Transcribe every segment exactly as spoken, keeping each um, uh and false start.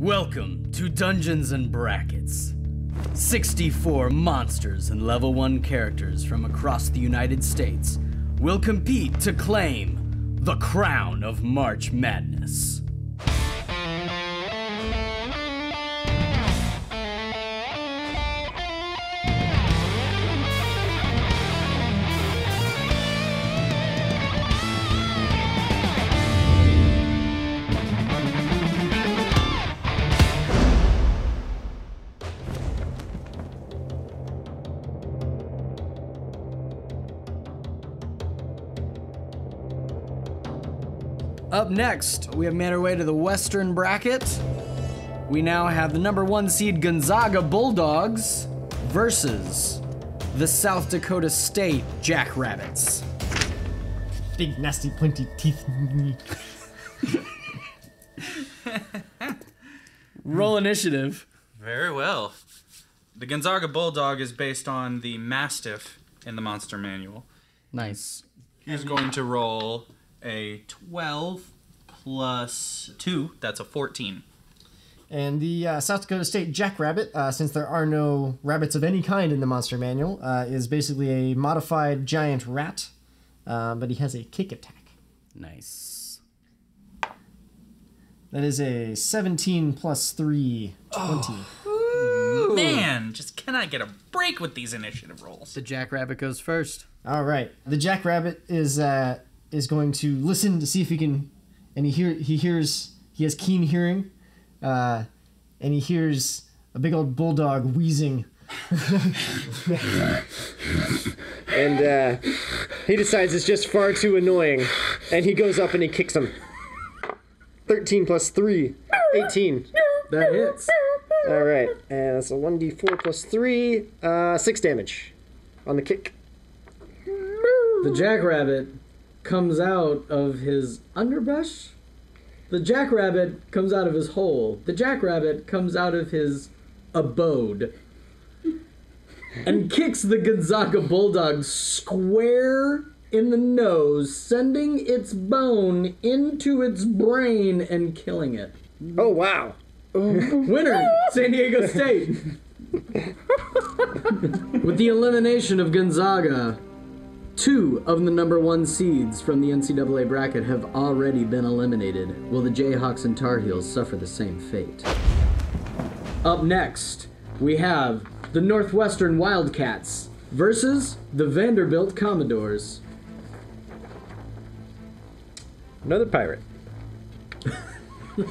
Welcome to Dungeons and Brackets. sixty-four monsters and level one characters from across the United States will compete to claim the crown of March Madness. Up next, we have made our way to the Western bracket. We now have the number one seed Gonzaga Bulldogs versus the South Dakota State Jackrabbits. Big, nasty, pointy teeth. Roll initiative. Very well. The Gonzaga Bulldog is based on the Mastiff in the Monster Manual. Nice. He's going to roll a twelve plus two, that's a fourteen. And the uh, South Dakota State Jackrabbit, uh, since there are no rabbits of any kind in the Monster Manual, uh, is basically a modified giant rat, uh, but he has a kick attack. Nice. That is a seventeen plus three, twenty. Oh. Man, just cannot get a break with these initiative rolls. The Jackrabbit goes first. All right. The Jackrabbit is uh, is going to listen to see if he can, and he hear he hears he has keen hearing, uh, and he hears a big old bulldog wheezing. And uh, he decides it's just far too annoying, and he goes up and he kicks him. thirteen plus three, eighteen. That hits. All right, and that's a one d four plus three, uh, six damage on the kick. The Jackrabbit comes out of his underbrush. The Jackrabbit comes out of his hole. The Jackrabbit comes out of his abode and kicks the Gonzaga Bulldog square in the nose, sending its bone into its brain and killing it. Oh, wow. Winner, San Diego State. With the elimination of Gonzaga, two of the number one seeds from the N C double A bracket have already been eliminated. Will the Jayhawks and Tar Heels suffer the same fate? Up next, we have the Northwestern Wildcats versus the Vanderbilt Commodores. Another pirate. All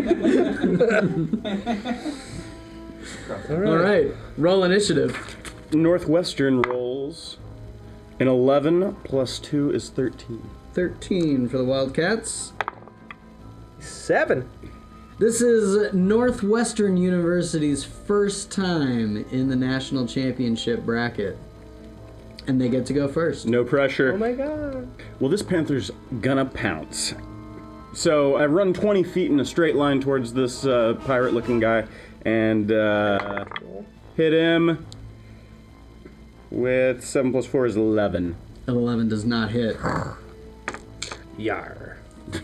right. All right, roll initiative. Northwestern rolls an eleven plus two is thirteen. thirteen for the Wildcats. Seven. This is Northwestern University's first time in the national championship bracket. And they get to go first. No pressure. Oh my god. Well, this panther's gonna pounce. So I run twenty feet in a straight line towards this uh, pirate-looking guy and uh, hit him with seven plus four is eleven. An eleven does not hit. Yar.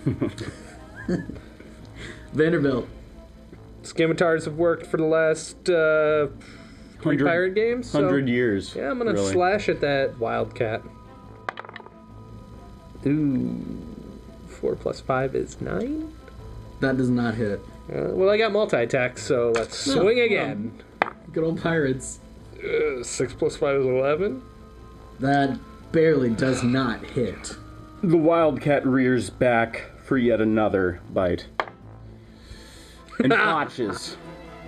Vanderbilt. Scimitars have worked for the last uh, three pirate games. So Hundred years. yeah, I'm gonna really. slash at that wildcat. Ooh. Four plus five is nine. That does not hit. Uh, well, I got multi-attack, so let's No, swing again. no. Good old Pirates. Uh, six plus five is eleven. That barely does not hit. The wildcat rears back for yet another bite. And botches.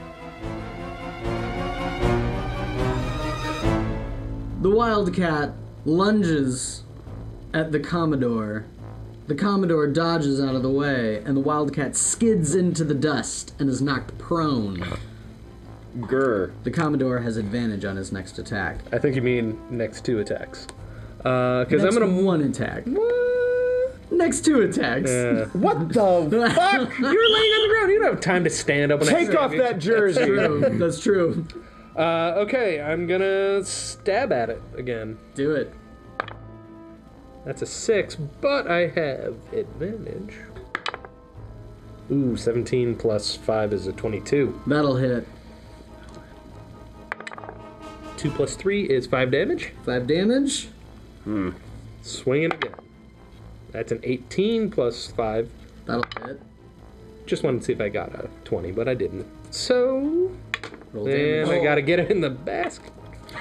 The Wildcat lunges at the Commodore. The Commodore dodges out of the way, and the Wildcat skids into the dust and is knocked prone. Grr. The Commodore has advantage on his next attack. I think you mean next two attacks. Uh, because Next I'm gonna. one attack. What? Next two attacks. Yeah. What the fuck? You're laying on the ground. You don't have time to stand up and Take off that jersey. True. That's true. Uh, okay, I'm gonna stab at it again. Do it. That's a six, but I have advantage. Ooh, seventeen plus five is a twenty-two. That'll hit. two plus three is five damage. Five damage. Hmm. Swinging again. That's an eighteen plus five. That'll hit. Just wanted to see if I got a twenty, but I didn't. So, Roll and damage. I gotta get it in the basket.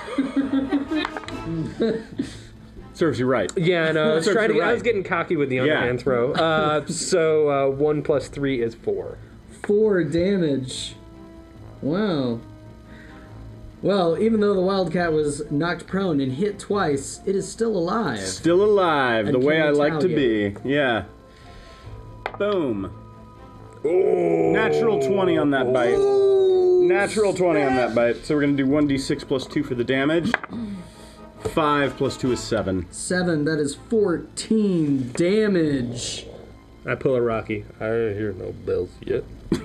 Serves you right. Yeah, I know. I was, Serves trying to you get, I was right. getting cocky with the Yeah. underhand throw. Uh, so, uh, one plus three is four. Four damage. Wow. Well, even though the wildcat was knocked prone and hit twice, it is still alive. Still alive, And the way can I like to retaliate. be. Yeah. Boom. Natural twenty on that bite. Natural twenty on that bite. So we're going to do one d six plus two for the damage. five plus two is seven. Seven, that is fourteen damage. I pull a Rocky. I don't hear no bells yet.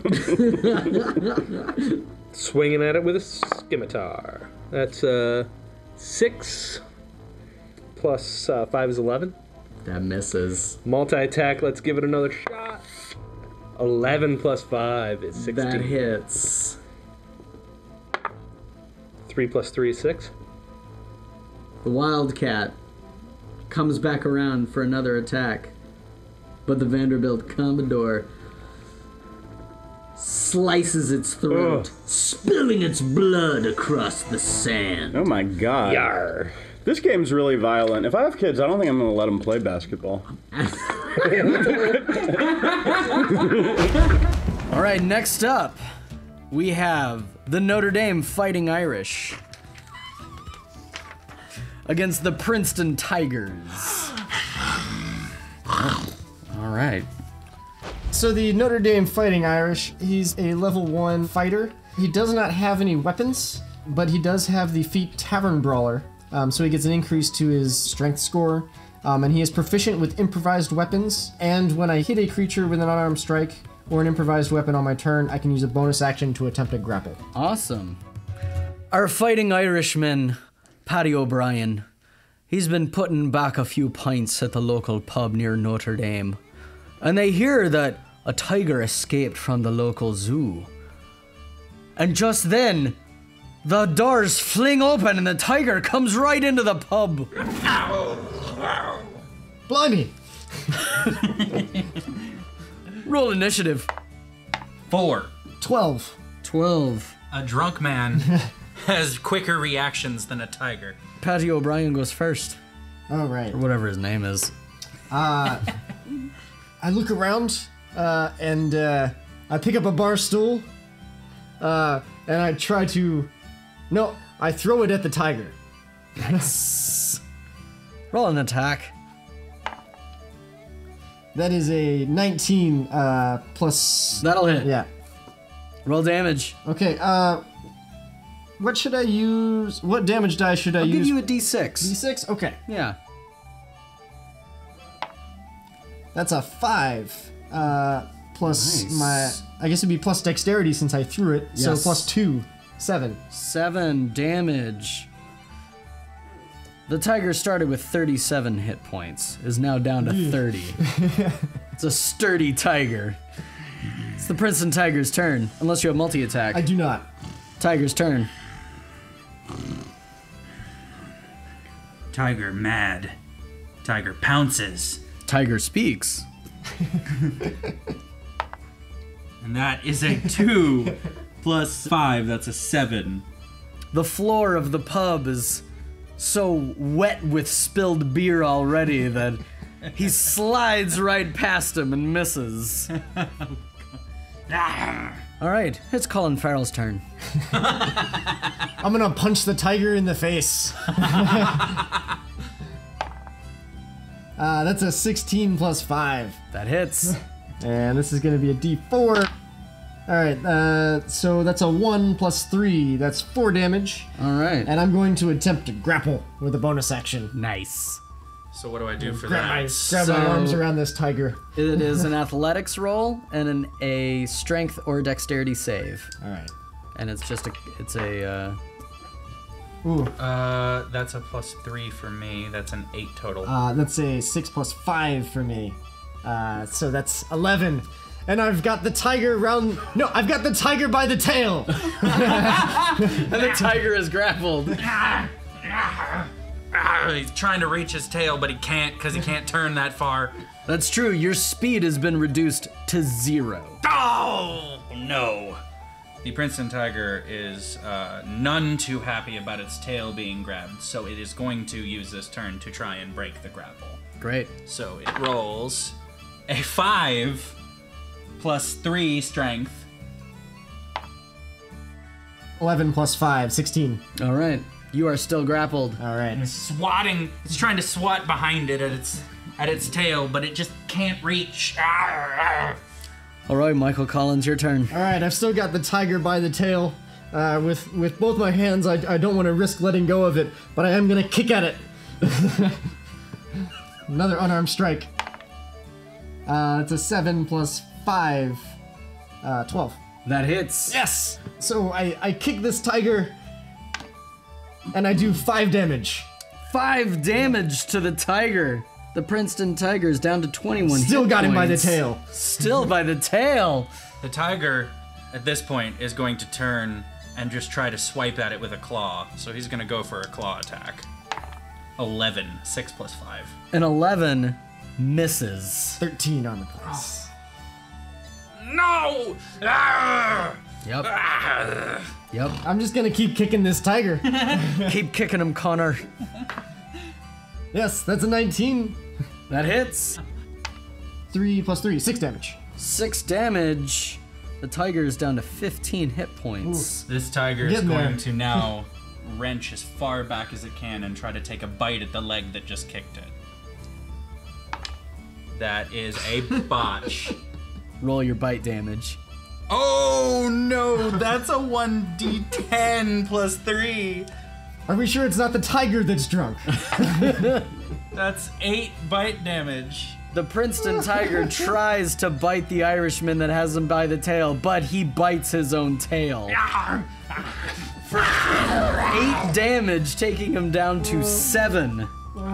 Swinging at it with a scimitar. That's uh, six plus uh, five is eleven. That misses. Multi-attack, let's give it another shot. eleven plus five is sixteen. That hits. three plus three is six. The wildcat comes back around for another attack, but the Vanderbilt Commodore slices its throat, Ugh. spilling its blood across the sand. Oh my god. Yar. This game's really violent. If I have kids, I don't think I'm going to let them play basketball. All right, next up, we have the Notre Dame Fighting Irish against the Princeton Tigers. All right. So the Notre Dame Fighting Irish, he's a level one fighter. He does not have any weapons, but he does have the feat Tavern Brawler, um, so he gets an increase to his strength score. Um, and he is proficient with improvised weapons, and when I hit a creature with an unarmed strike or an improvised weapon on my turn, I can use a bonus action to attempt a grapple. Awesome. Our Fighting Irishman, Paddy O'Brien, he's been putting back a few pints at the local pub near Notre Dame, and they hear that a tiger escaped from the local zoo. And just then, the doors fling open and the tiger comes right into the pub. Blimey! Roll initiative. Four. Twelve. Twelve. A drunk man has quicker reactions than a tiger. Patty O'Brien goes first. All right. Or whatever his name is. Uh, I look around uh, and uh, I pick up a bar stool uh, and I try to. No, I throw it at the tiger. Nice. Roll an attack. That is a nineteen uh, plus. That'll hit. Yeah. Roll damage. Okay. Uh, what should I use? What damage die should I I'll use? give you a d six. D six. Okay. Yeah. That's a five. Uh, plus Nice. my. I guess it'd be plus dexterity since I threw it. So Yes. plus two. Seven. Seven damage. The tiger started with thirty-seven hit points, is now down to thirty. It's a sturdy tiger. It's the Princeton Tiger's turn, unless you have multi-attack. I do not. Tiger's turn. Tiger mad. Tiger pounces. Tiger speaks. And that is a two plus five. That's a seven. The floor of the pub is so wet with spilled beer already that he slides right past him and misses. All right, it's Colin Farrell's turn. I'm gonna punch the tiger in the face. uh, that's a sixteen plus five. That hits. And this is gonna be a D four. Alright, uh, so that's a one plus three. That's four damage. All right. And I'm going to attempt to grapple with a bonus action. Nice. So what do I do for Grab, that? my, grab So- my arms around this tiger. It is an athletics roll and an, a strength or dexterity save, Alright. and it's just a it's a uh, Ooh. Uh, that's a plus three for me. That's an eight total. Uh, that's a six plus five for me. Uh, so that's eleven. and I've got the tiger round. No, I've got the tiger by the tail. And the tiger is grappled. He's trying to reach his tail, but he can't because he can't turn that far. That's true. Your speed has been reduced to zero. Oh, no. The Princeton Tiger is uh, none too happy about its tail being grabbed, so it is going to use this turn to try and break the grapple. Great. So it rolls a five plus three strength. eleven plus five, sixteen. All right. You are still grappled. All right. It's swatting. It's trying to swat behind it at its at its tail, but it just can't reach. All right, Michael Collins, your turn. All right, I've still got the tiger by the tail. Uh, with with both my hands, I, I don't want to risk letting go of it, but I am gonna kick at it. Another unarmed strike. Uh, it's a seven plus five, uh, twelve. That hits. Yes. So I I kick this tiger, and I do five damage. Five damage to the tiger. The Princeton Tiger is down to twenty-one Still hit got him by the points. tail. Still by the tail. The tiger, at this point, is going to turn and just try to swipe at it with a claw. So he's going to go for a claw attack. eleven, six plus five. An eleven misses. thirteen armor class. No! Ah! Yep. Ah! Yep. I'm just gonna keep kicking this tiger. Keep kicking him, Connor. Yes, that's a nineteen. That hits. Three plus three, six damage. Six damage. The tiger is down to fifteen hit points. This tiger is Getting going there. to now wrench as far back as it can and try to take a bite at the leg that just kicked it. That is a botch. Roll your bite damage. Oh no, that's a one d ten plus three. Are we sure it's not the tiger that's drunk? That's eight bite damage. The Princeton Tiger tries to bite the Irishman that has him by the tail, but he bites his own tail. For eight damage, taking him down to seven.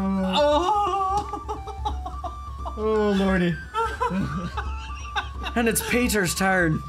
Oh, Oh, lordy. And it's Peter's turn.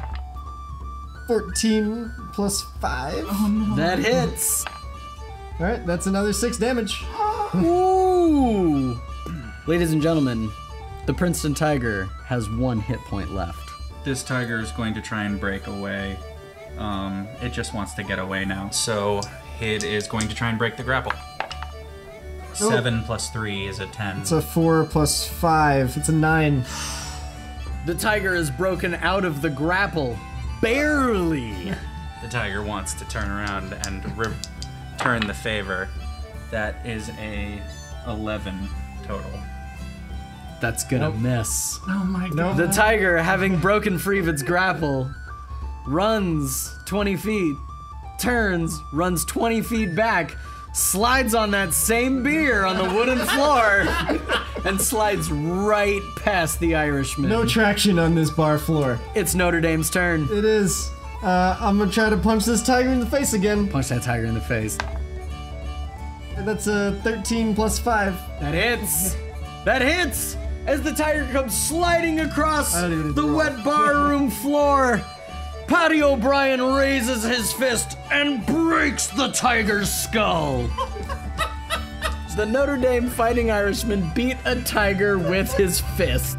fourteen plus five. That hits. All right, that's another six damage. Ooh. Ladies and gentlemen, the Princeton Tiger has one hit point left. this tiger is going to try and break away. Um, it just wants to get away now. So it is going to try and break the grapple. Seven plus three is a ten. It's a four plus five. It's a nine. The tiger is broken out of the grapple. Barely. The tiger wants to turn around and return the favor. That is a eleven total. That's gonna miss. Oh my Nope. The tiger, having broken free of its grapple, runs twenty feet, turns, runs twenty feet back, slides on that same beer on the wooden floor, and slides right past the Irishman. No traction on this bar floor. It's Notre Dame's turn. It is. Uh, I'm gonna try to punch this tiger in the face again. Punch that tiger in the face. And that's a thirteen plus five. That hits. That hits! As the tiger comes sliding across I don't even need the to roll. wet barroom floor, Patty O'Brien raises his fist and breaks the tiger's skull. The Notre Dame Fighting Irishman beat a tiger with his fist.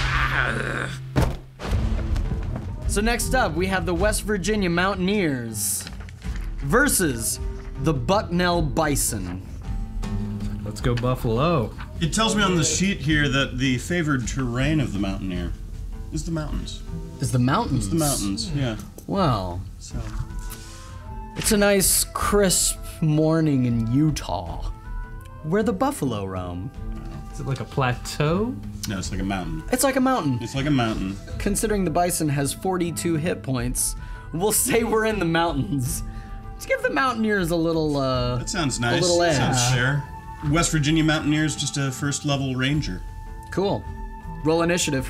So next up, we have the West Virginia Mountaineers versus the Bucknell Bison. Let's go Buffalo. It tells me on the sheet here that the favored terrain of the Mountaineer is the mountains. Is the mountains? It's the mountains, yeah. Well, So it's a nice, crisp morning in Utah, where the buffalo roam. Is it like a plateau? no, it's like a mountain. It's like a mountain. It's like a mountain. Considering the bison has forty-two hit points, we'll say we're in the mountains. Let's give the Mountaineers a little, uh, That sounds nice. little That edge. sounds fair. West Virginia Mountaineers, just a first level ranger. cool. Roll initiative.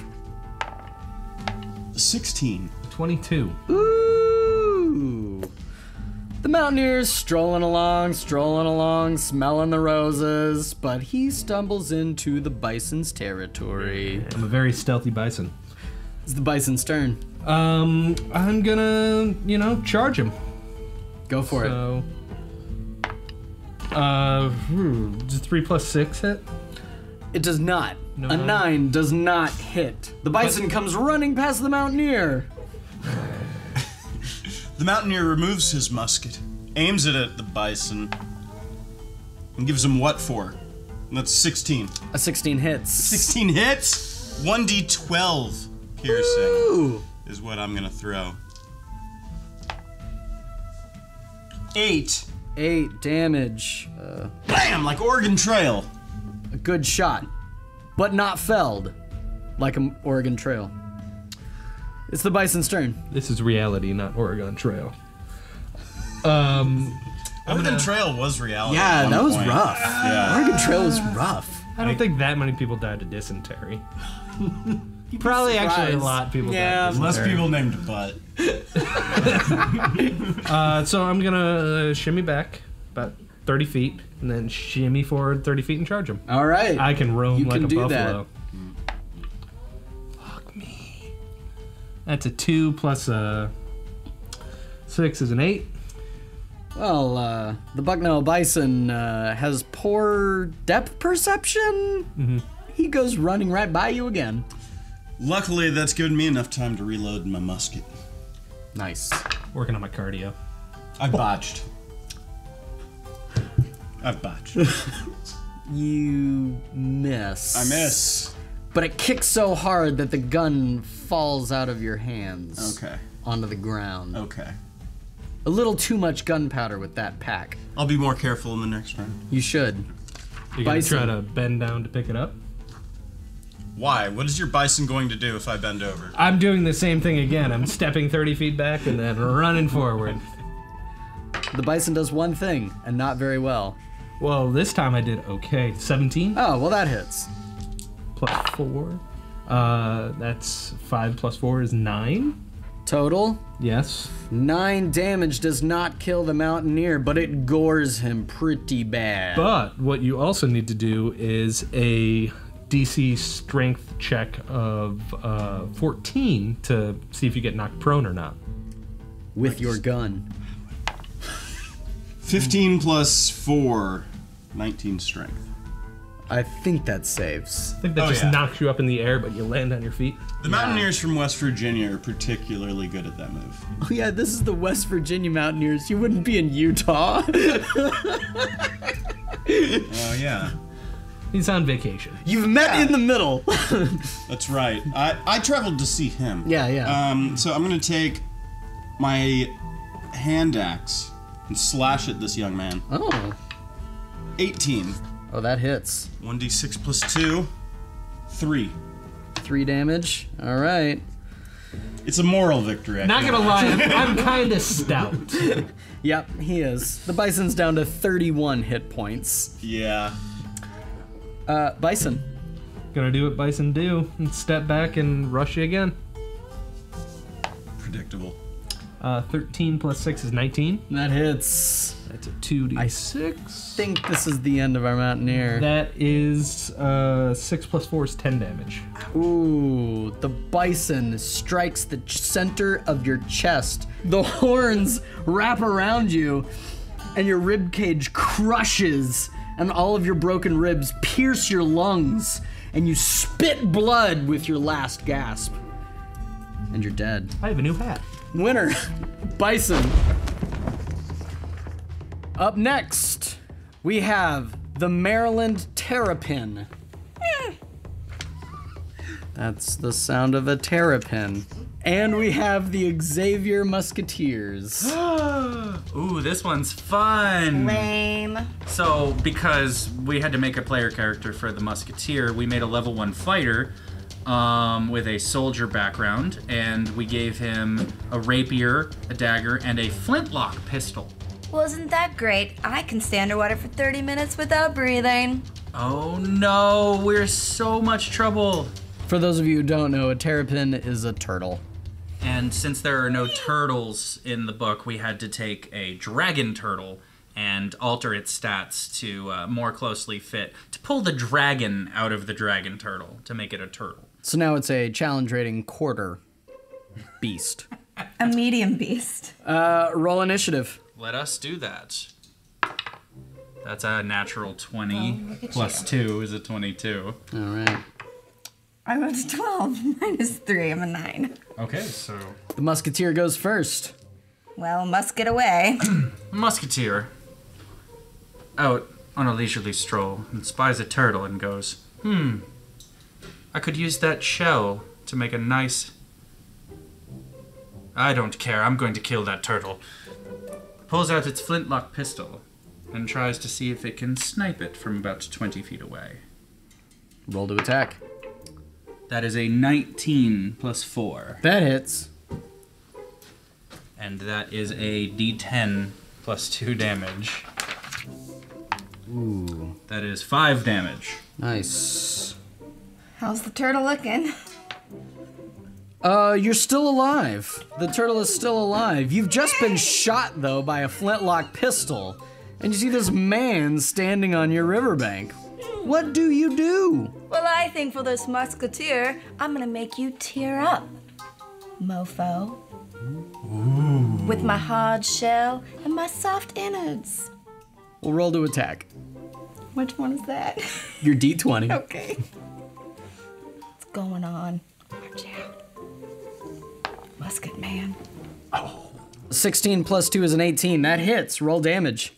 sixteen. twenty-two. Ooh. The Mountaineers strolling along, strolling along, smelling the roses, but he stumbles into the bison's territory. I'm a very stealthy bison. It's the bison's turn. Um, I'm gonna, you know, charge him. Go for it. So, uh, hmm, does three plus six hit? It does not. No. A nine does not hit. The bison comes running past the mountaineer. The mountaineer removes his musket, aims it at the bison, and gives him what for? And that's sixteen. A sixteen hits. sixteen hits? one d twelve piercing Ooh. is what I'm gonna throw. Eight. Eight damage. Uh, Bam! Like Oregon Trail. a good shot, but not felled, like an Oregon Trail. It's the bison's turn. This is reality, not Oregon Trail. Um, Oregon gonna- Trail was reality. Yeah, at one that was point. rough. Yeah. Oregon Trail was rough. I don't think that many people died of dysentery. Probably surprised. actually a lot of people Yeah. died of Less dysentery. people named Butt. Uh, so I'm gonna uh, shimmy back about thirty feet, and then shimmy forward thirty feet and charge him. All right. I can roam You like can a do buffalo. Fuck me. That's a two plus a six is an eight. Well, uh, the Bucknell Bison uh, has poor depth perception. Mm-hmm. He goes running right by you again. Luckily, that's given me enough time to reload my musket. Nice. Working on my cardio. I botched. I've botched. You miss. I miss. But it kicks so hard that the gun falls out of your hands. Okay. Onto the ground. Okay. A little too much gunpowder with that pack. I'll be more careful in the next round. You should. You gonna Bison. try to bend down to pick it up? Why? What is your bison going to do if I bend over? I'm doing the same thing again. I'm stepping thirty feet back and then running forward. The bison does one thing, and not very well. Well, this time I did okay. seventeen Oh, well that hits. plus four. Uh, that's five plus four is nine. Total, Yes. nine damage does not kill the mountaineer, but it gores him pretty bad. But what you also need to do is a D C strength check of uh, fourteen to see if you get knocked prone or not. With your gun. fifteen plus four. nineteen strength. I think that saves. I think that Oh, just yeah. knocks you up in the air, but you land on your feet. The Mountaineers from West Virginia are particularly good at that move. Oh yeah, this is the West Virginia Mountaineers. You wouldn't be in Utah. Oh, yeah. He's on vacation. You've met in the middle. That's right. I, I traveled to see him. Yeah, yeah. Um, so I'm going to take my hand axe and slash at this young man. Oh. eighteen. Oh, that hits. one d six plus two. three. Three damage. All right. It's a moral victory. I Not feel gonna like. lie, I'm, I'm kind of stout. Yep, he is. The Bison's down to thirty-one hit points. Yeah. Uh, Bison. Gonna do what Bison do and step back and rush you again. Predictable. Uh, thirteen plus six is nineteen. That hits. That's a two d I six. think this is the end of our Mountaineer. That is uh, six plus four is ten damage. Ooh, the Bison strikes the ch- center of your chest. The horns wrap around you, and your rib cage crushes, and all of your broken ribs pierce your lungs, and you spit blood with your last gasp. And you're dead. I have a new hat. Winner, Bison. Up next, we have the Maryland Terrapin. That's the sound of a terrapin. And we have the Xavier Musketeers. Ooh, this one's fun. Lame. So, because we had to make a player character for the Musketeer, we made a level one fighter um, with a soldier background, and we gave him a rapier, a dagger, and a flintlock pistol. Wasn't that great? I can stay underwater for thirty minutes without breathing. Oh no, we're so much trouble. For those of you who don't know, a terrapin is a turtle. And since there are no turtles in the book, we had to take a dragon turtle and alter its stats to uh, more closely fit, to pull the dragon out of the dragon turtle, to make it a turtle. So now it's a challenge rating quarter beast. A medium beast. Uh, roll initiative. Let us do that. That's a natural twenty. Oh, look at plus you. two is a twenty-two. All right. I rolled a twelve minus three. I'm a nine. Okay, so The musketeer goes first. Well, must get away. a musketeer out on a leisurely stroll and spies a turtle and goes, hmm, I could use that shell to make a nice... I don't care, I'm going to kill that turtle. Pulls out its flintlock pistol and tries to see if it can snipe it from about twenty feet away. Roll to attack. That is a nineteen plus four. That hits. And that is a d ten plus two damage. Ooh. That is five damage. Nice. How's the turtle looking? Uh, you're still alive. The turtle is still alive. You've just been shot, though, by a flintlock pistol. And you see this man standing on your riverbank. What do you do? Well, I think for this musketeer, I'm gonna make you tear up, mofo. Ooh. With my hard shell and my soft innards. We'll roll to attack. Which one is that? Your d twenty. Okay. What's going on? Watch out. Musket man. sixteen plus two is an eighteen. That hits. Roll damage.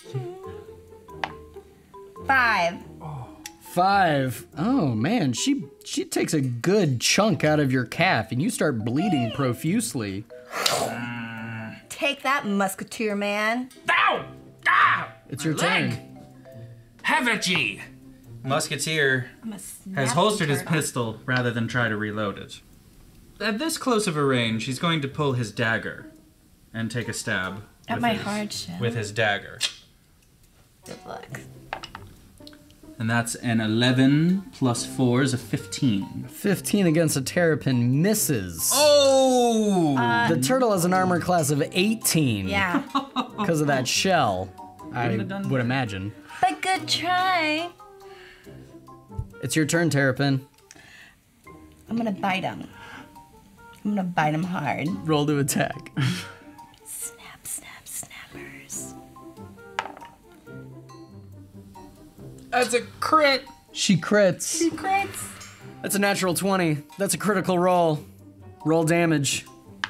Five. Five. Oh man, she she takes a good chunk out of your calf, and you start bleeding profusely. Take that, musketeer man. Ow! Ah! It's your Leg! turn. Have it ye! Musketeer I'm a snap has holstered his turtle. pistol rather than try to reload it. At this close of a range, he's going to pull his dagger and take a stab At with my his, hard shell. with his dagger. Good luck. And that's an eleven plus four is a fifteen. fifteen against a terrapin misses. Oh! The turtle has an armor class of eighteen. Yeah. Because of that shell, I Couldn't have done would better. imagine. But good try. It's your turn, Terrapin. I'm gonna bite him. I'm gonna bite him hard. Roll to attack. Snap, snap, snappers. That's a crit! She crits. Two crits. That's a natural twenty. That's a critical roll. Roll damage.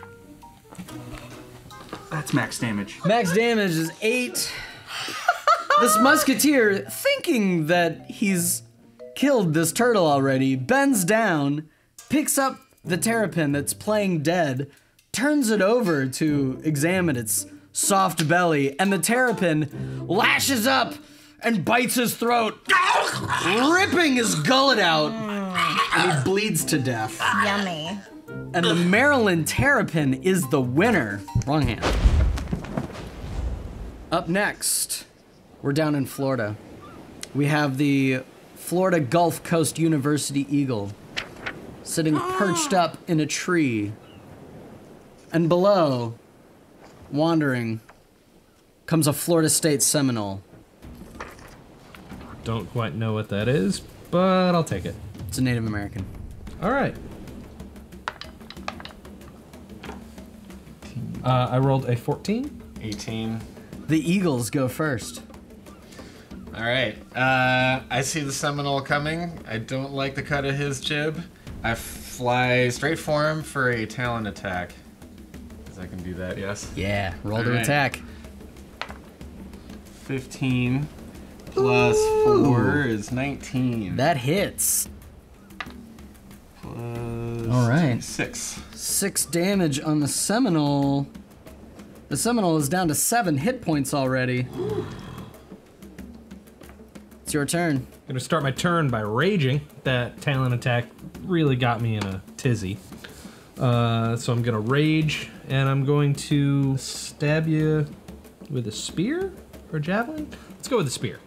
That's max damage. Max damage is eight. This musketeer, thinking that he's killed this turtle already, bends down, picks up the terrapin that's playing dead, turns it over to examine its soft belly, and the terrapin lashes up and bites his throat, ripping his gullet out, and he bleeds to death. Yummy. And the Maryland terrapin is the winner. Wrong hand. Up next, we're down in Florida. We have the Florida Gulf Coast University Eagle sitting perched up in a tree. And below, wandering, comes a Florida State Seminole. Don't quite know what that is, but I'll take it. It's a Native American. All right. Uh, I rolled a fourteen. eighteen. The Eagles go first. All right. Uh, I see the Seminole coming. I don't like the cut of his jib. I fly straight for him for a talon attack. Because I can do that, yes? Yeah, roll to All right. attack. fifteen plus Ooh. four is nineteen. That hits. Plus All right. six. Six damage on the Seminole. The Seminole is down to seven hit points already. It's your turn. Gonna start my turn by raging. That talent attack really got me in a tizzy. Uh, so I'm gonna rage, and I'm going to stab you with a spear or javelin. Let's go with a spear.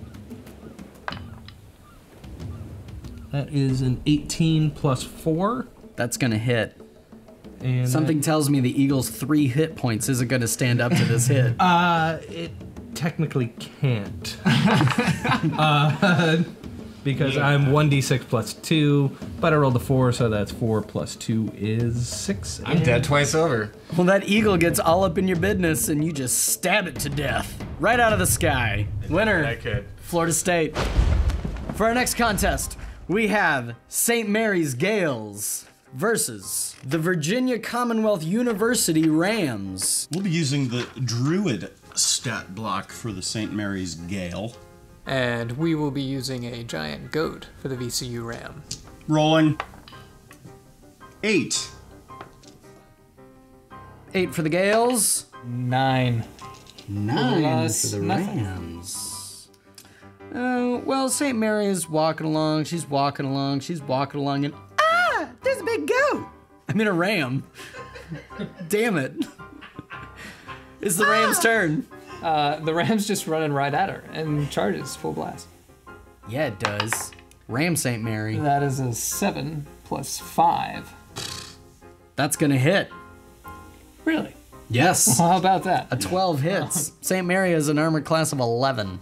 That is an eighteen plus four. That's gonna hit. And Something that- tells me the Eagle's three hit points isn't gonna stand up to this hit. Uh, it technically can't. uh, because Yeah. I'm one d six plus two, but I rolled a four, so that's four plus two is six. I'm dead twice over. Well, that eagle gets all up in your business and you just stab it to death. Right out of the sky. Winner, I could. Florida State. For our next contest, we have Saint Mary's Gales versus the Virginia Commonwealth University Rams. We'll be using the Druid stat block for the Saint Mary's Gale. And we will be using a giant goat for the V C U Ram. Rolling. Eight. Eight for the Gales. Nine. Nine Plus for the nothing. Rams. Uh, well, Saint Mary is walking along. She's walking along. She's walking along, and ah, there's a big goat. I mean, a ram. Damn it. It's the Rams' turn. Uh, the Ram's just running right at her and charges full blast. Yeah, it does. Ram Saint Mary. That is a seven plus five. That's gonna hit. Really? Yes. Well, how about that? A twelve hits. Saint Mary has an armor class of eleven.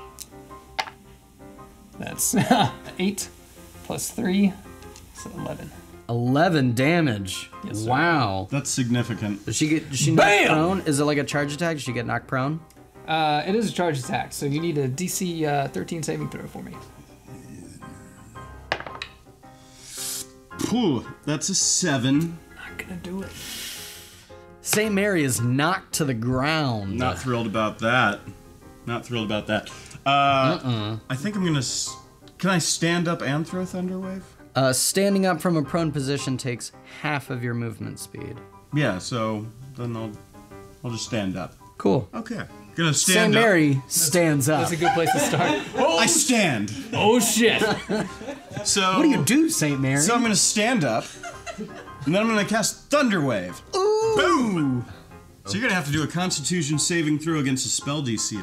That's eight plus three, so eleven. eleven damage. Yes, sir. Wow. That's significant. Does she get? Does she knock Bam! prone? Is it like a charge attack? Does she get knocked prone? Uh, it is a charge attack, so you need a D C uh, thirteen saving throw for me. Phew, that's a seven. Not gonna do it. Saint Mary is knocked to the ground. Not thrilled about that. Not thrilled about that. Uh, Uh-uh. I think I'm gonna. S- Can I stand up and throw Thunderwave? Uh, standing up from a prone position takes half of your movement speed. Yeah, so then I'll, I'll just stand up. Cool. Okay, gonna Saint stand up. Mary stands up. That's a good place to start. I stand. Oh shit! So What do you do, Saint Mary? So I'm gonna stand up, and then I'm gonna cast Thunderwave. Ooh. Boom! So you're gonna have to do a Constitution saving throw against a spell D C of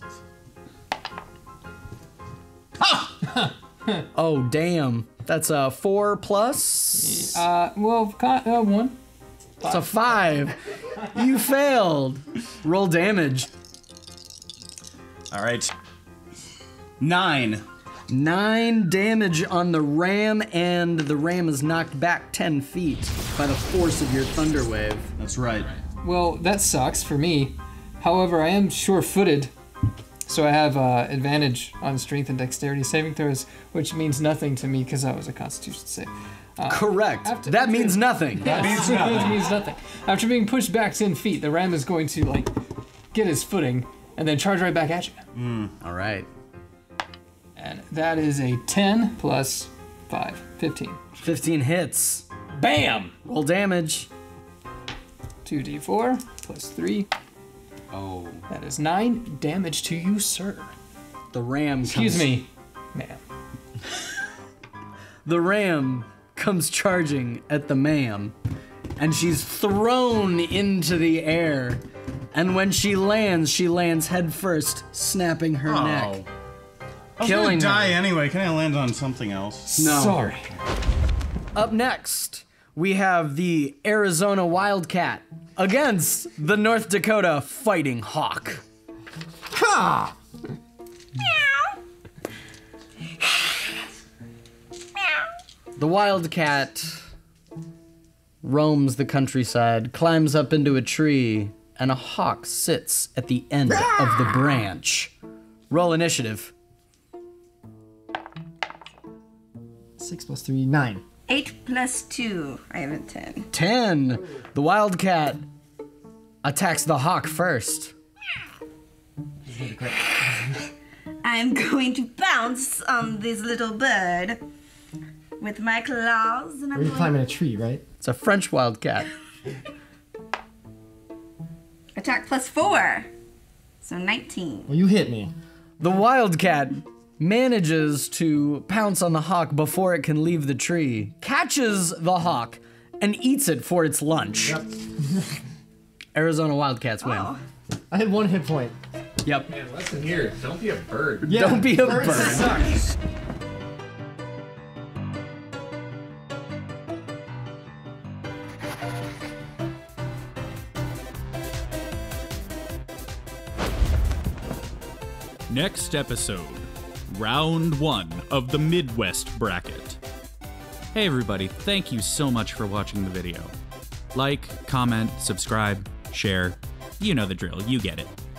twelve. Oh damn! That's a four plus. Uh, well, con- uh, one. It's a five. You failed. Roll damage. All right. Nine. Nine damage on the ram, and the ram is knocked back ten feet by the force of your thunder wave. That's right. Well, that sucks for me. However, I am sure-footed, so I have uh, advantage on strength and dexterity saving throws, which means nothing to me because that was a Constitution save. Uh, Correct. after- that means nothing. Yeah, means nothing. It means nothing. After being pushed back ten feet, the ram is going to like get his footing and then charge right back at you. Mm. All right. And that is a ten plus five, fifteen. fifteen hits. Bam! Roll damage. two d four plus three. Oh. That is nine damage to you, sir. The ram. Excuse comes, me, ma'am. The ram comes charging at the ma'am, and she's thrown into the air. And when she lands, she lands head first, snapping her Oh. neck. I was Killing gonna die her. anyway. Can I land on something else? No. Sorry. Up next, we have the Arizona Wildcat against the North Dakota Fighting Hawk. Ha! The Wildcat roams the countryside, climbs up into a tree, and a hawk sits at the end of the branch. Roll initiative. Six plus three, nine. Eight plus two. I have a ten. ten. The Wildcat attacks the hawk first. I'm going to bounce on this little bird with my claws, and I'm We're going climbing a tree, right? It's a French Wildcat. attack plus four, so nineteen. Well, you hit me. The Wildcat manages to pounce on the hawk before it can leave the tree, catches the hawk, and eats it for its lunch. Yep. Arizona Wildcats win. Oh. I had one hit point. Yep. Man, listen here. Don't be a bird. Yeah, Don't be a birds bird. suck. Next episode, round one of the Midwest bracket. Hey everybody, thank you so much for watching the video. Like, comment, subscribe, share. You know the drill, you get it.